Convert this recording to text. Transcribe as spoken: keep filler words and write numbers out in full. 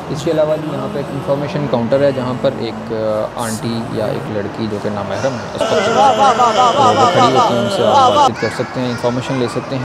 इसके अलावा भी यहाँ पे एक इंफॉर्मेशन काउंटर है जहाँ पर एक आंटी या एक लड़की जो कि नामहरम है उस पर वो खड़ी होती है, उनसे आप बातचीत कर सकते हैं, इंफॉर्मेशन ले सकते हैं।